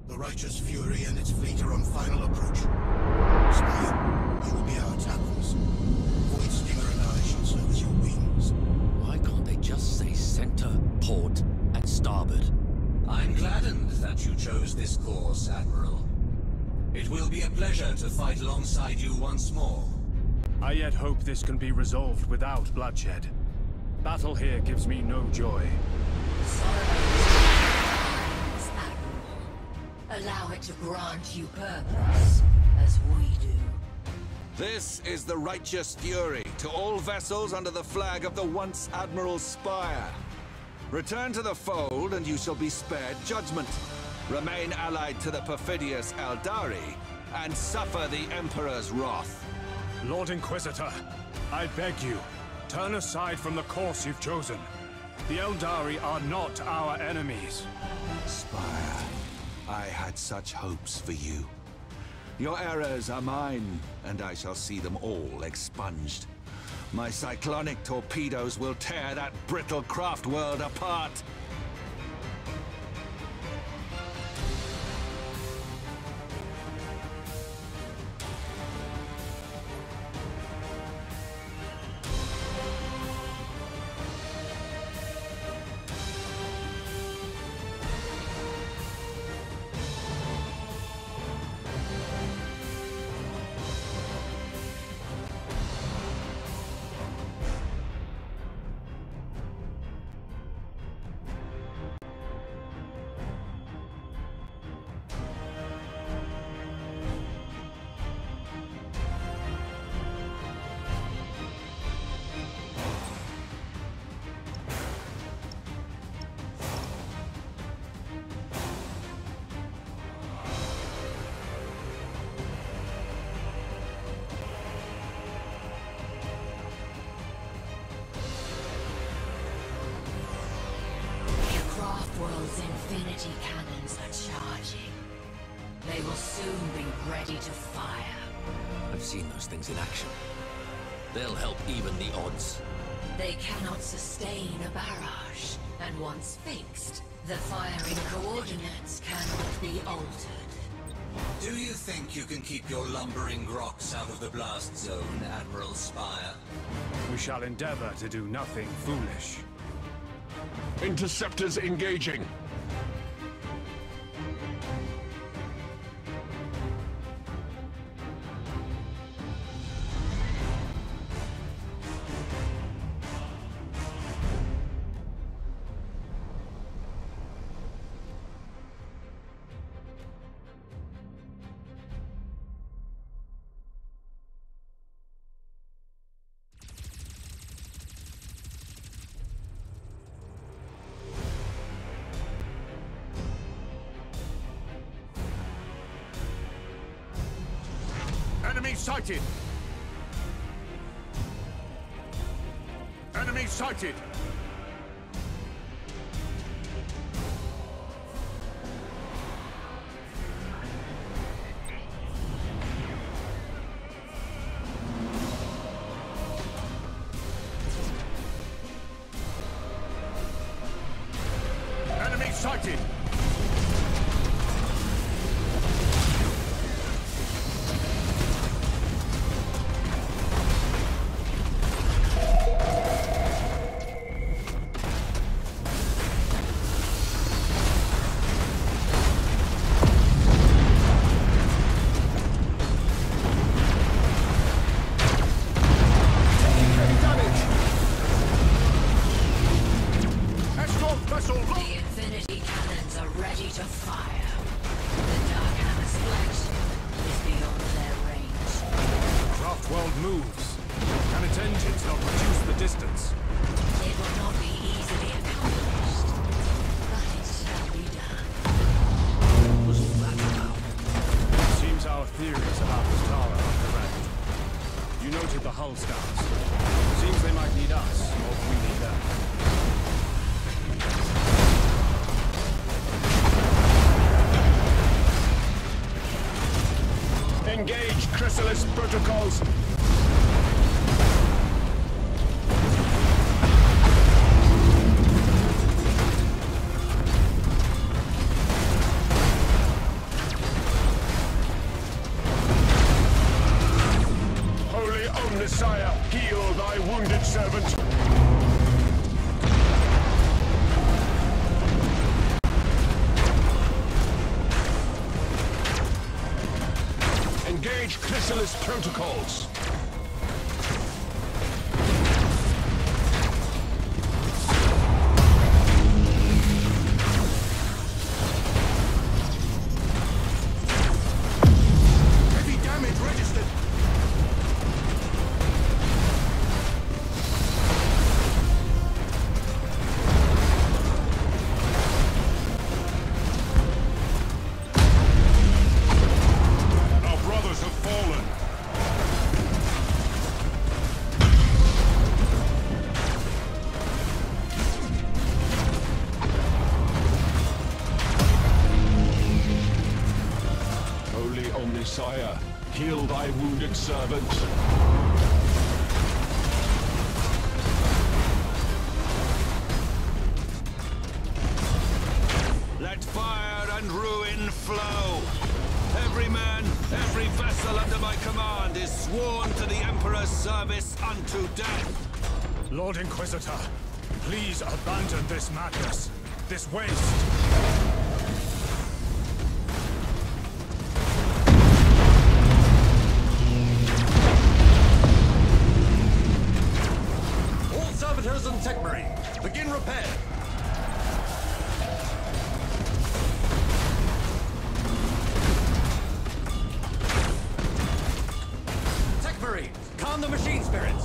The Righteous Fury and its fleet are on final approach. Spire, you will be our tackles. Void Stinger and I shall serve as your wings. Why can't they just say center, port, and starboard? I'm gladdened that you chose this course, Admiral. It will be a pleasure to fight alongside you once more. I yet hope this can be resolved without bloodshed. Battle here gives me no joy. Allow it to grant you purpose, as we do. This is the Righteous Fury to all vessels under the flag of the once Admiral Spire. Return to the fold and you shall be spared judgment. Remain allied to the perfidious Eldari and suffer the Emperor's wrath. Lord Inquisitor, I beg you, turn aside from the course you've chosen. The Eldari are not our enemies. Spire, I had such hopes for you. Your errors are mine, and I shall see them all expunged. My cyclonic torpedoes will tear that brittle craft world apart. World's infinity cannons are charging. They will soon be ready to fire. I've seen those things in action. They'll help even the odds. They cannot sustain a barrage, and once fixed, the firing coordinates cannot be altered. Do you think you can keep your lumbering groks out of the blast zone, Admiral Spire? We shall endeavor to do nothing foolish. Interceptors engaging. Enemy sighted! Enemy sighted! Enemy sighted! The infinity cannons are ready to fire. The Darkhammer's flagship is beyond their range. Craft world moves. Can its engines not reduce the distance? It will not be easily accomplished, but it shall be done. What's all that about? It seems our theories about the tower are correct. You noted the hull scouts. Seems they might need us more than we need them. Engage Chrysalis protocols. servant. Engage Chrysalis protocols. Heavy damage registered. Our brothers have fallen. Holy Omnisire, heal thy wounded servant. Let fire and ruin flow. Every man, every vessel under my command is sworn to the Emperor's service unto death. Lord Inquisitor, please abandon this madness, this waste. All servitors and tech marines, begin repair. Tech marines, calm the machine spirits.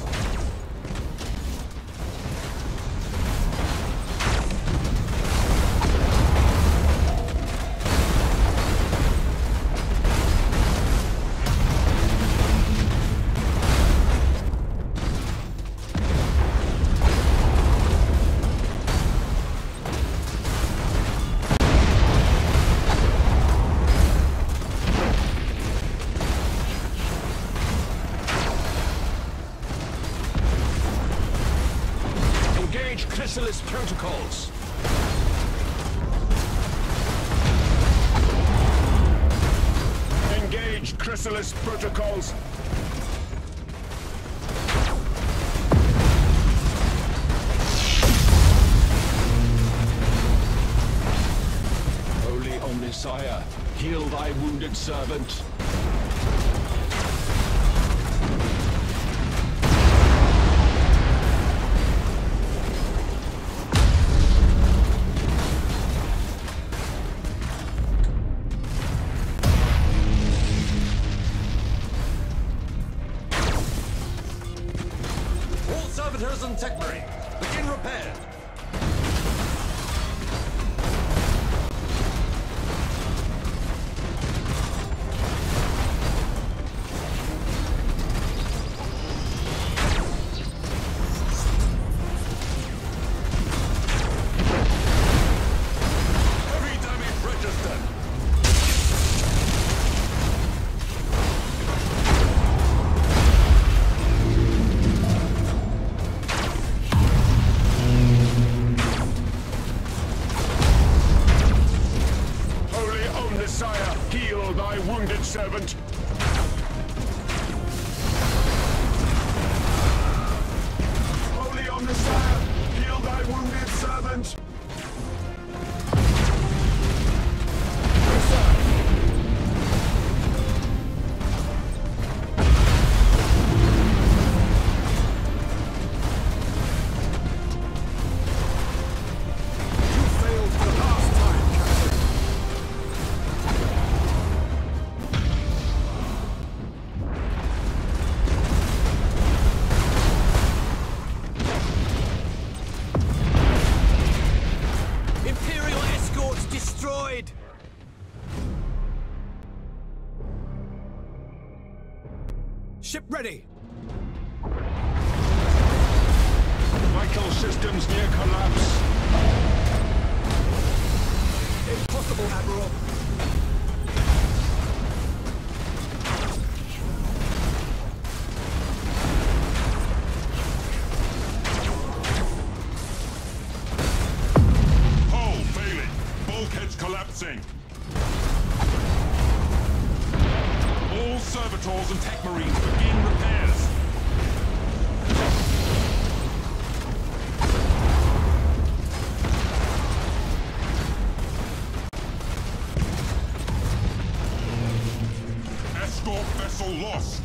Engage Chrysalis protocols. Engage Chrysalis protocols. Holy Omnisire, heal thy wounded servant. All servitors and tech marines, begin repair. Heavy damage registered. Holy Omnisire, heal thy wounded servant. Holy Omnisire, heal thy wounded servant. Yes, sir. You failed the last time, Captain. Imperial escorts destroyed! Ship ready! Vital systems near collapse. Impossible, Admiral! Hull failing. Bulkheads collapsing. All servitors and tech marines begin repairs. Escort vessel lost.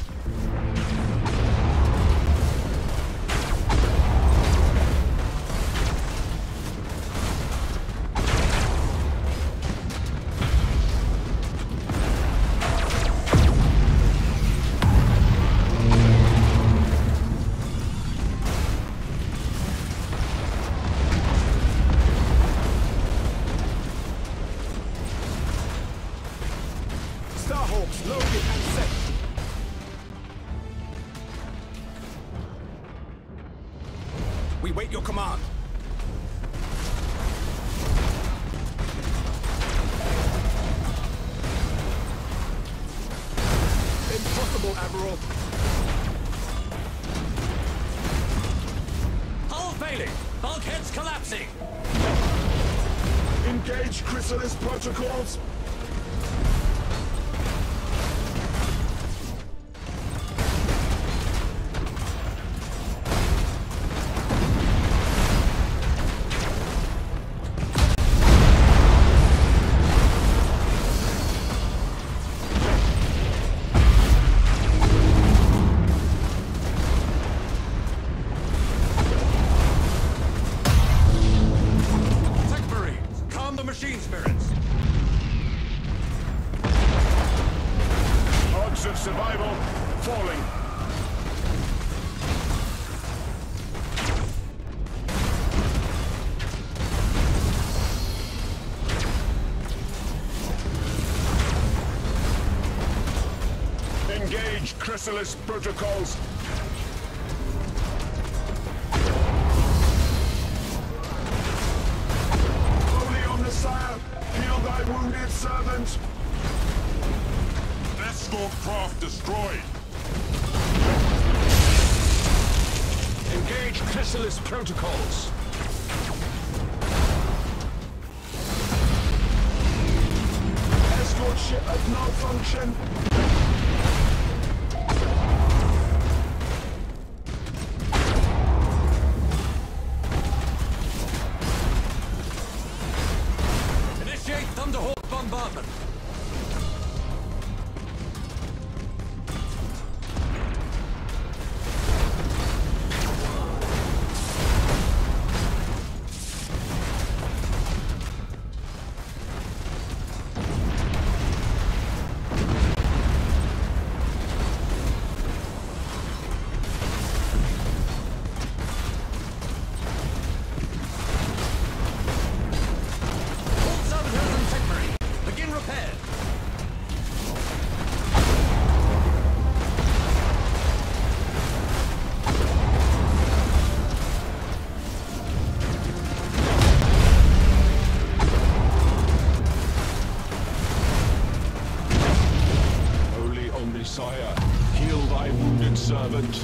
Starhawks loaded and set. We wait your command. Impossible, Admiral. Hull failing! Bulkheads collapsing! Engage chrysalis protocols. Machine spirits! Odds of survival falling. Engage chrysalis protocols. Sire, heal thy wounded servant! Escort craft destroyed! Engage chrysalis protocols! Escort ship at malfunction! Thunderhawk bombardment! Sire, heal thy wounded servant.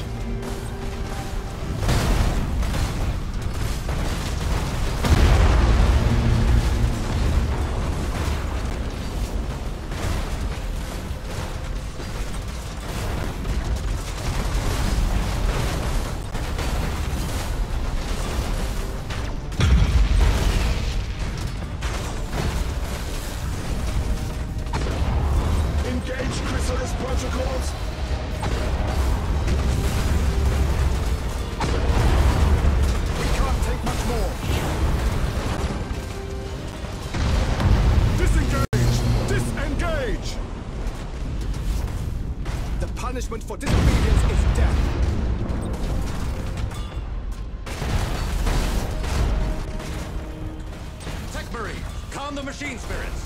Engage chrysalis protocols. We can't take much more. Disengage! Disengage! The punishment for disobedience is death. Tech Marine, calm the machine spirits!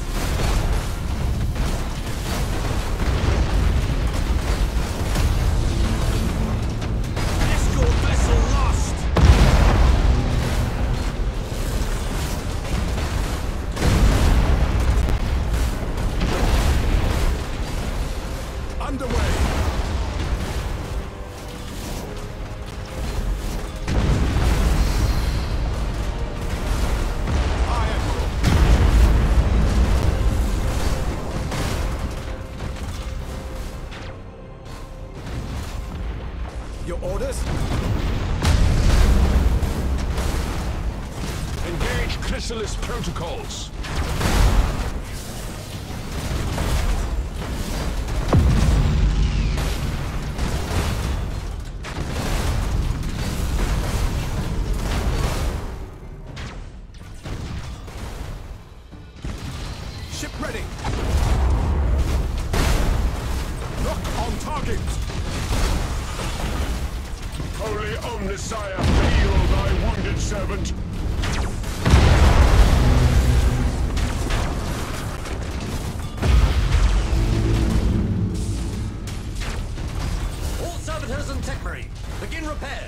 Underway! Aye, Admiral. Your orders? Engage chrysalis protocols. ship ready! Lock on target! Holy Omnissiah, heal thy wounded servant! All servitors and techmarine, begin repair!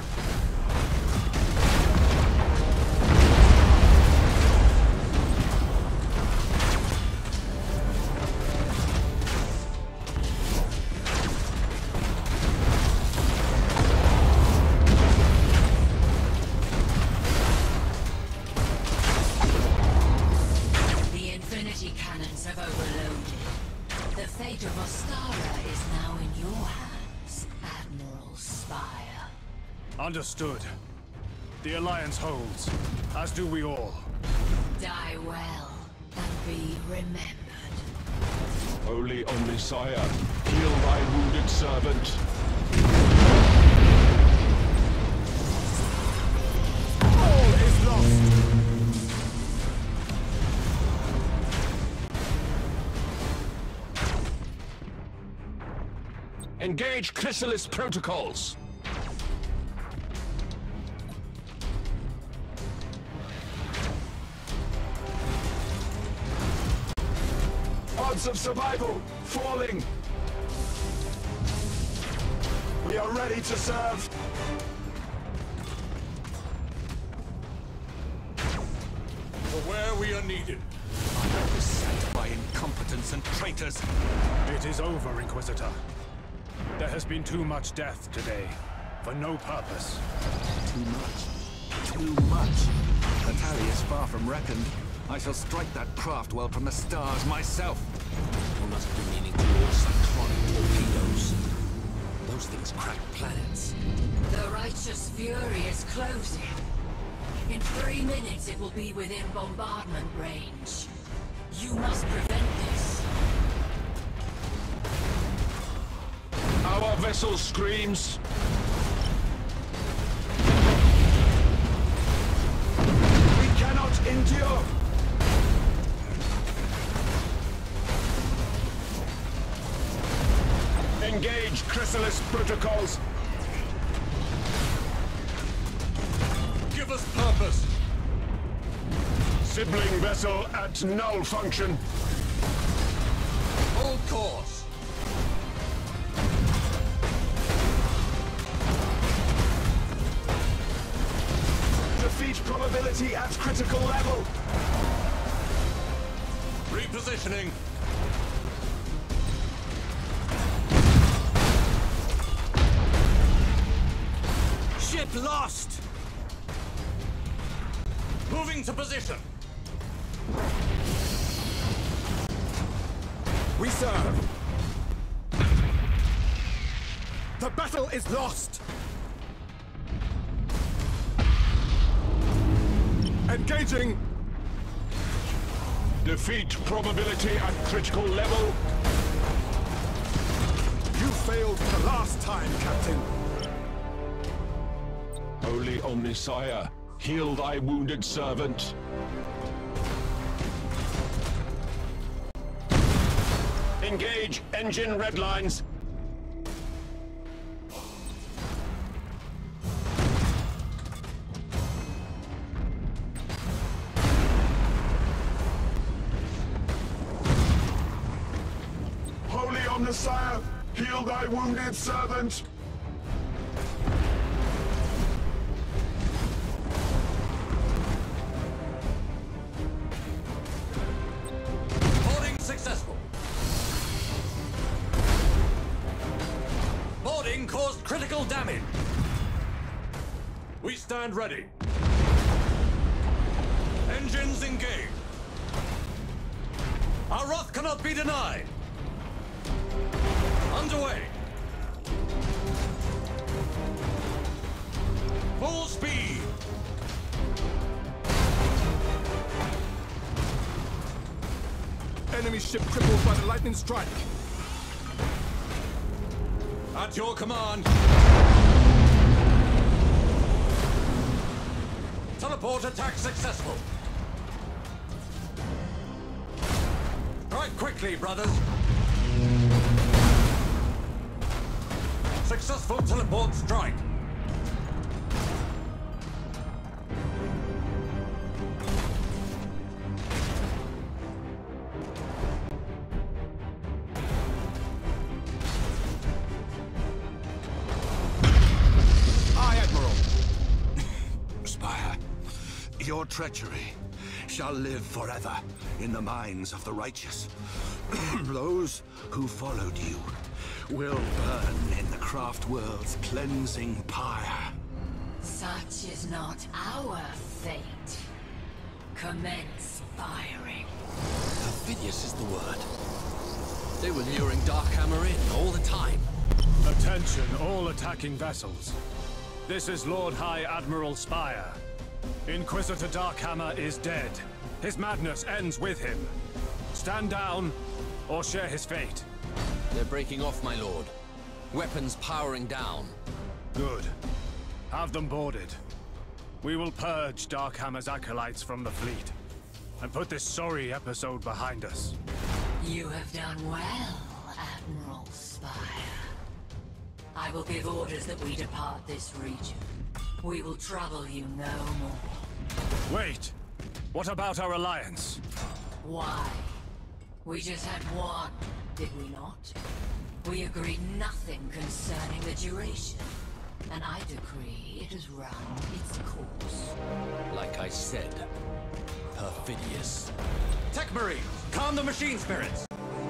Have overloaded. The fate of Ostara is now in your hands, Admiral Spire. Understood. The Alliance holds, as do we all. Die well, and be remembered. Holy Omnissiah, heal thy wounded servant! All is lost! Engage Chrysalis protocols! Odds of survival falling! We are ready to serve! For where we are needed. I was sent by incompetence and traitors. It is over, Inquisitor. There has been too much death today, for no purpose. Too much. Too much. The tally is far from reckoned. I shall strike that craft well from the stars myself. You must be meaning to launch cyclonic torpedoes. Those things crack planets. The righteous fury is closing. In 3 minutes it will be within bombardment range. You must prevent this. Our vessel screams. We cannot endure. Engage Chrysalis protocols. Give us purpose. Sibling vessel at null function. Hold course. Defeat probability at critical level. Repositioning. Ship lost! Moving to position. We serve! The battle is lost! Engaging! Defeat probability at critical level. You failed the last time, Captain. Holy Omnissiah, heal thy wounded servant. Engage engine red lines. Holy Omnissiah, heal thy wounded servant. Boarding successful. Boarding caused critical damage. We stand ready. Engines engaged. Our wrath cannot be denied. Underway. Full speed. Enemy ship crippled by the lightning strike. At your command. Teleport attack successful. Strike quickly, brothers! Successful teleport strike! Aye, Admiral! Spire, your treachery shall live forever in the minds of the righteous. Those who followed you will burn in the craft world's cleansing pyre. Such is not our fate. Commence firing. Perfidious is the word. They were luring Darkhammer in all the time. Attention, all attacking vessels. This is Lord High Admiral Spire. Inquisitor Darkhammer is dead. His madness ends with him. Stand down, or share his fate. They're breaking off, my lord. Weapons powering down. Good. Have them boarded. We will purge Darkhammer's acolytes from the fleet, and put this sorry episode behind us. You have done well, Admiral Spire. I will give orders that we depart this region. We will trouble you no more. Wait! What about our alliance? Why? We just had one, did we not? We agreed nothing concerning the duration. And I decree it has run its course. Like I said, perfidious. Tech Marine, calm the machine spirits!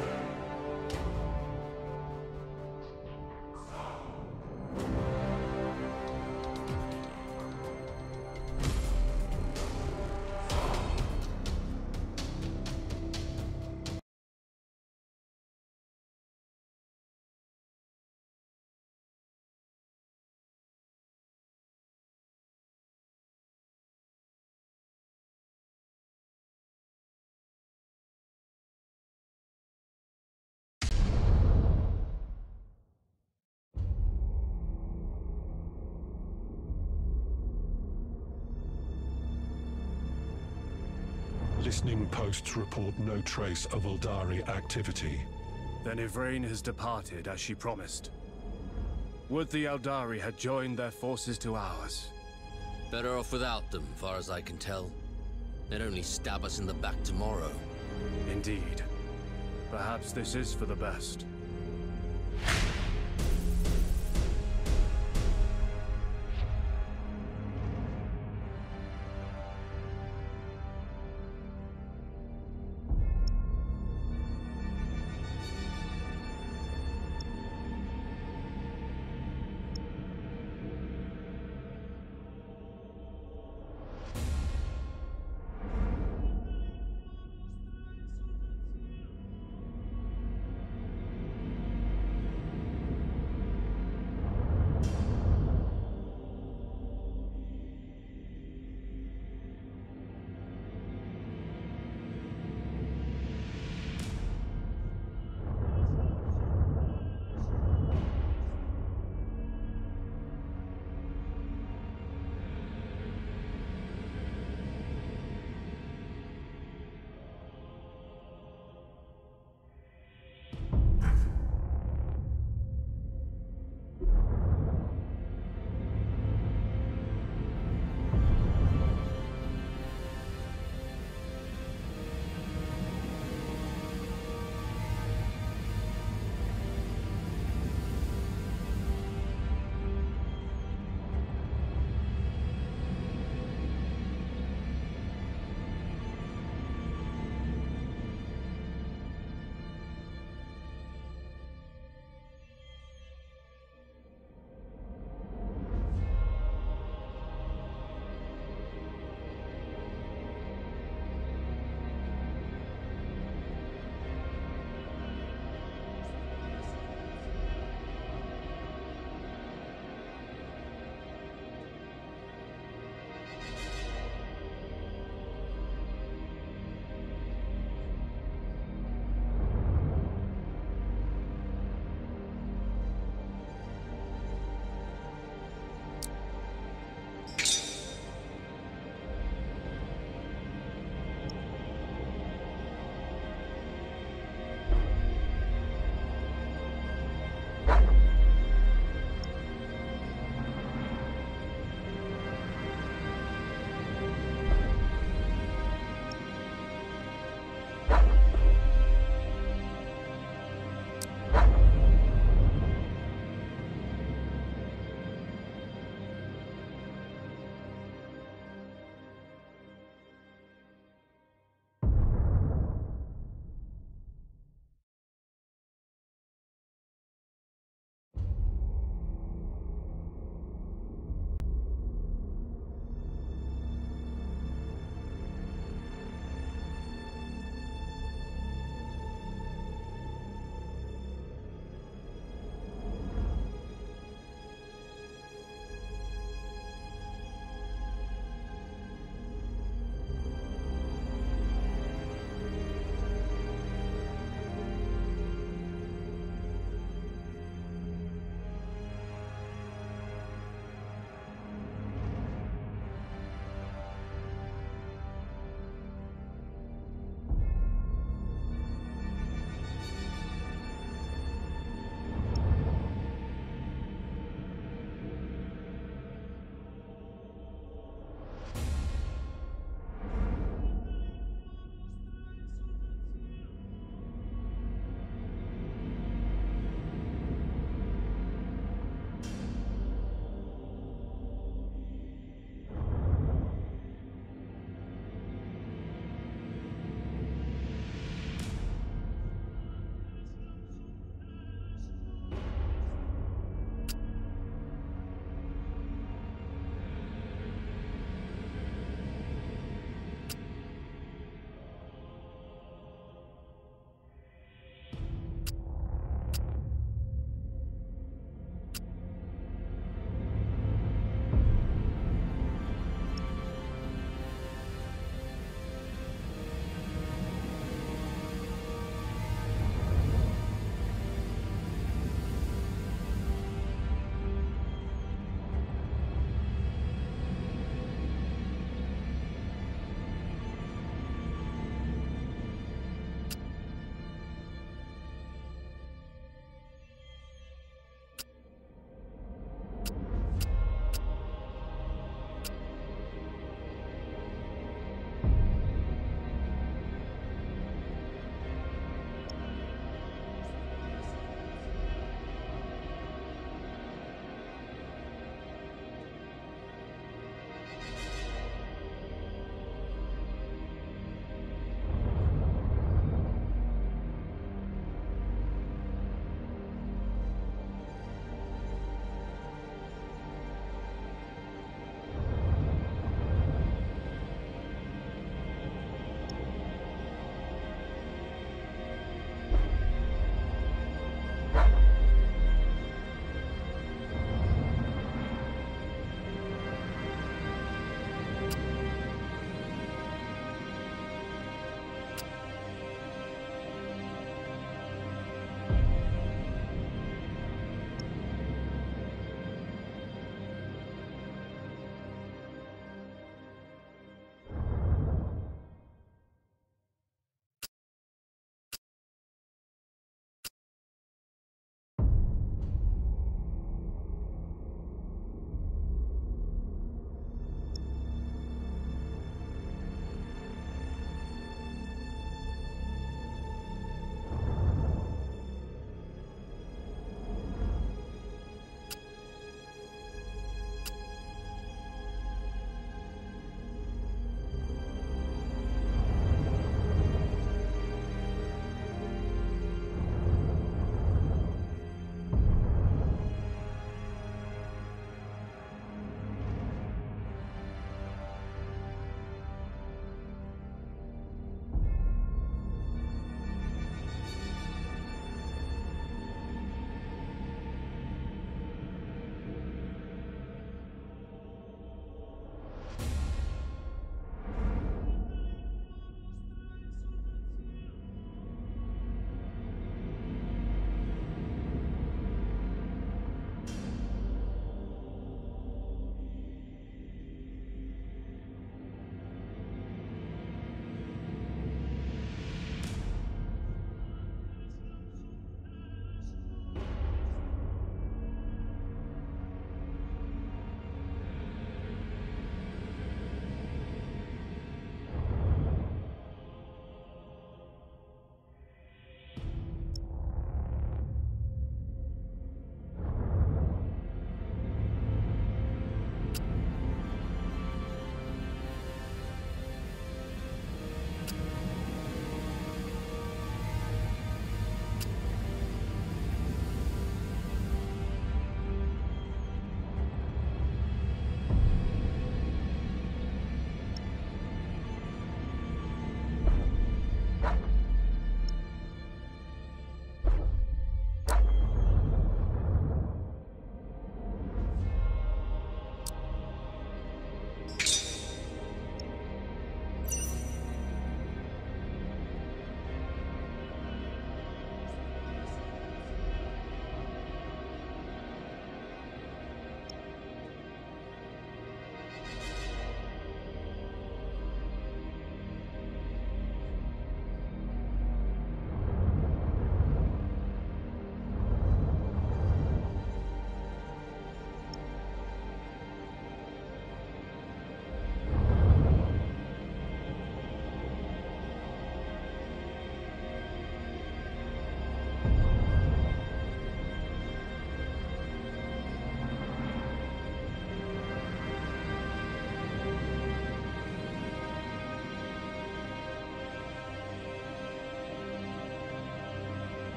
Listening posts report no trace of Eldari activity. Then Ivrain has departed as she promised. Would the Eldari had joined their forces to ours? Better off without them, far as I can tell. They'd only stab us in the back tomorrow. Indeed. Perhaps this is for the best.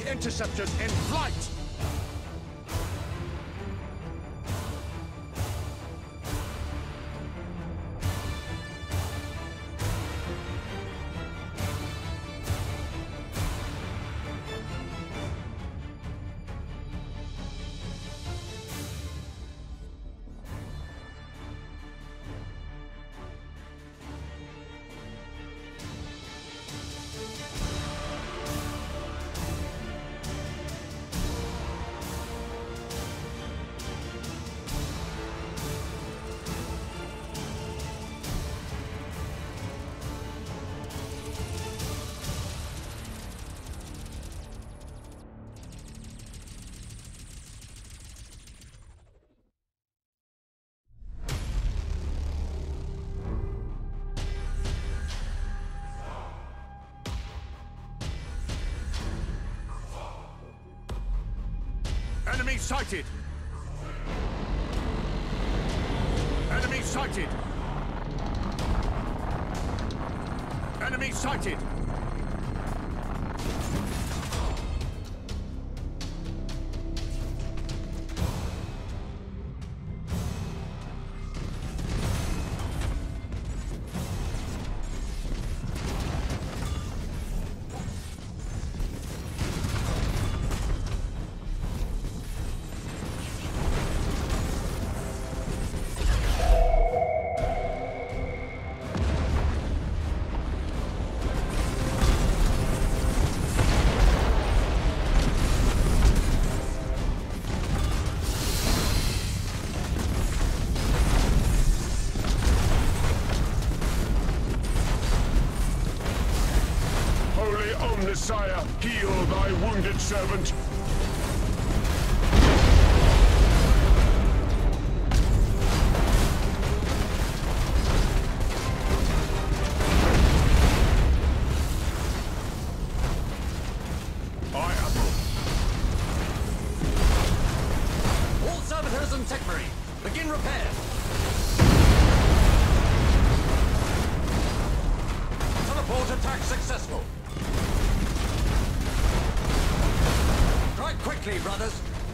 interceptors in flight! Enemy sighted! Enemy sighted! Enemy sighted! Messiah, heal thy wounded servant. Aye, Admiral. All servitors and tech marine, begin repair. Teleport attack successful. Quickly, brothers!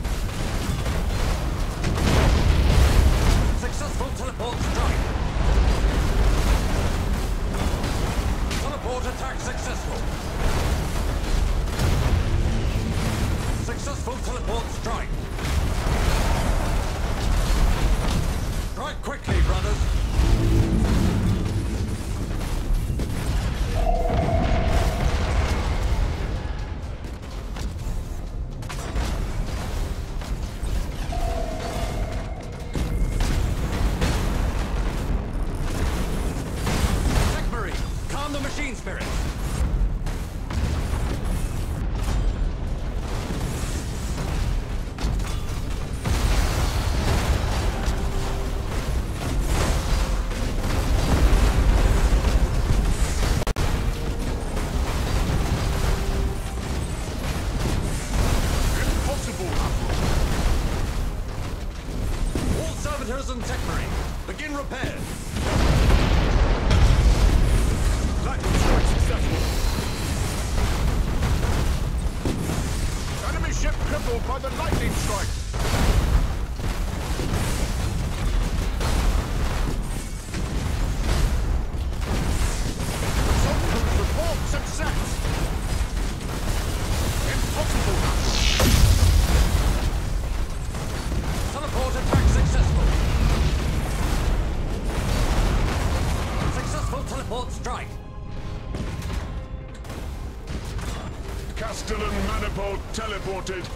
Successful teleport strike! Teleport attack successful! Successful teleport strike! Strike quickly, brothers! And tech marine, begin repair. Lightning strike successful. Enemy ship crippled by the lightning strike. Subcrews report success. Impossible. Teleport attack successful. Teleport strike! Castellan manifold teleported.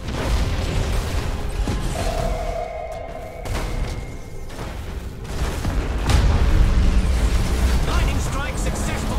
Lightning strike successful!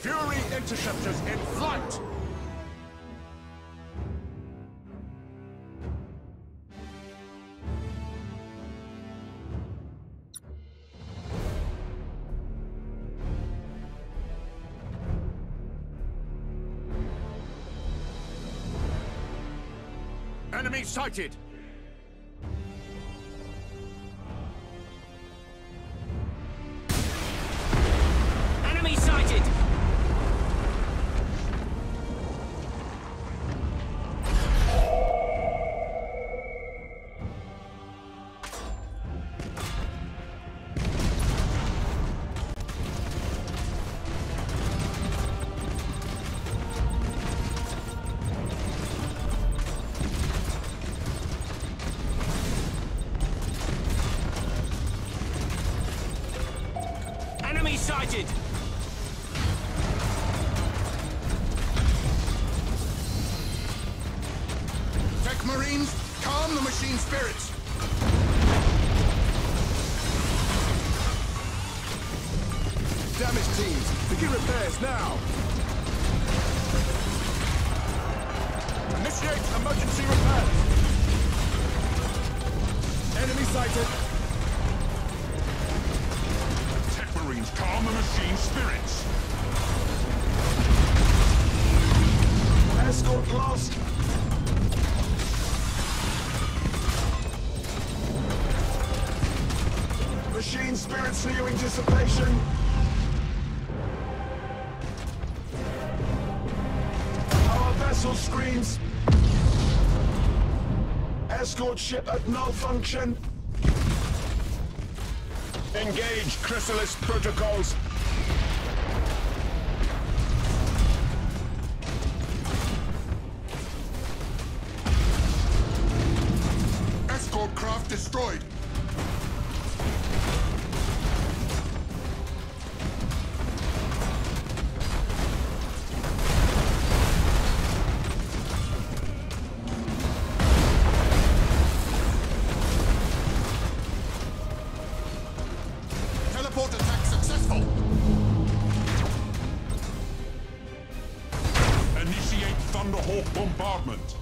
Fury interceptors in flight! Enemy sighted! Enemy sighted! Enemy sighted! Tech Marines, calm the machine spirits! Damage teams, begin repairs now! Initiate emergency repairs! Enemy sighted! Tech Marines, calm the machine spirits! Escort lost! Machine spirits nearing dissipation! Our vessel screams! Escort ship at null function! Engage Chrysalis protocols! Escort craft destroyed! Teleport attack successful! Initiate Thunderhawk bombardment!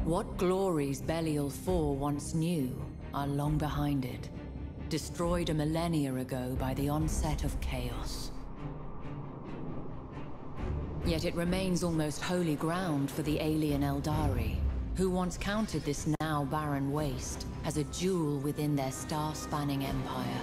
What glories Belial 4 once knew are long behind it, destroyed a millennia ago by the onset of chaos. Yet it remains almost holy ground for the alien Eldari, who once counted this now barren waste as a jewel within their star-spanning empire.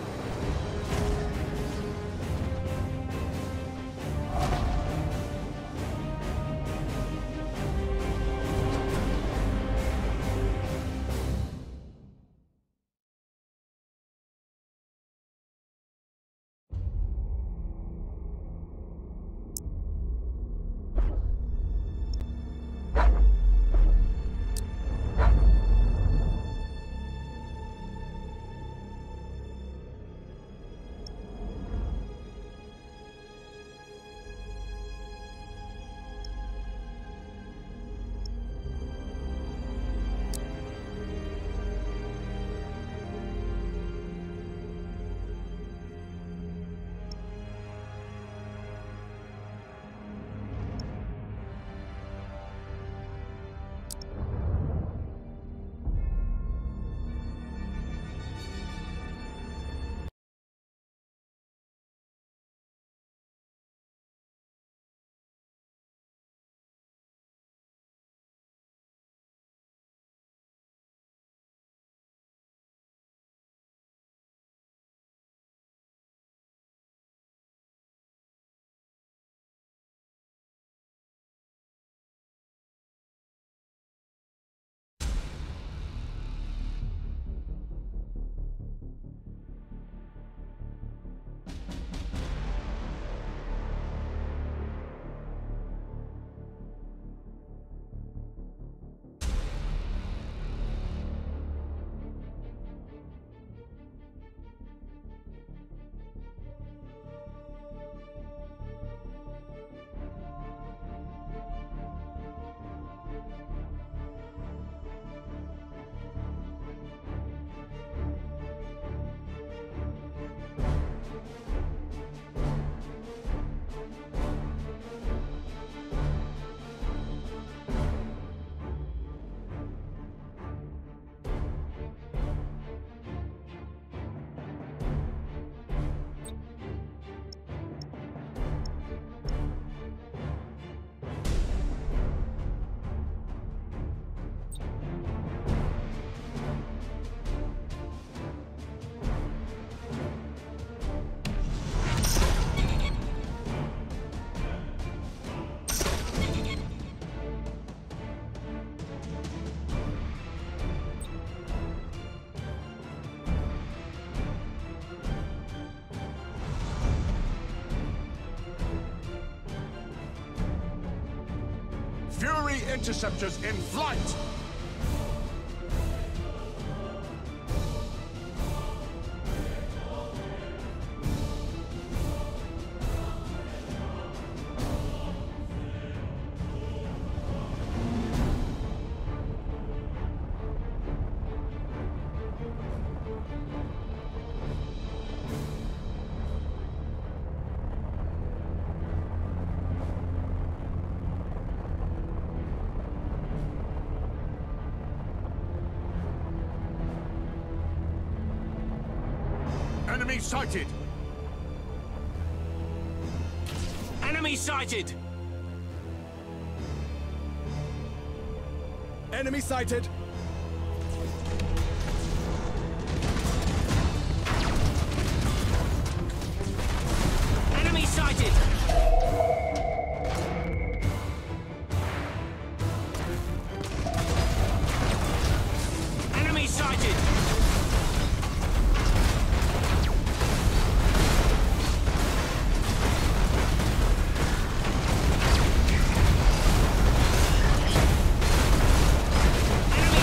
Fury interceptors in flight! Enemy sighted! Enemy sighted! Enemy sighted! Enemy sighted! Enemy sighted! Enemy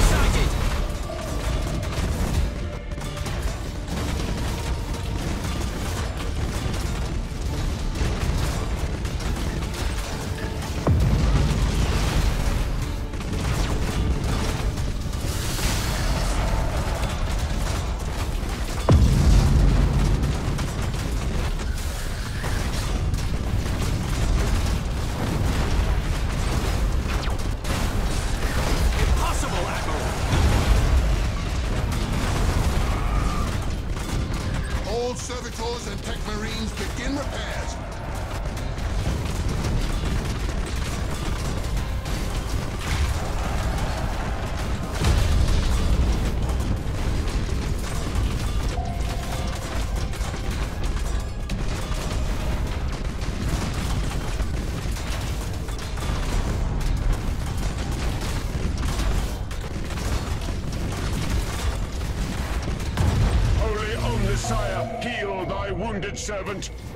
wounded servant.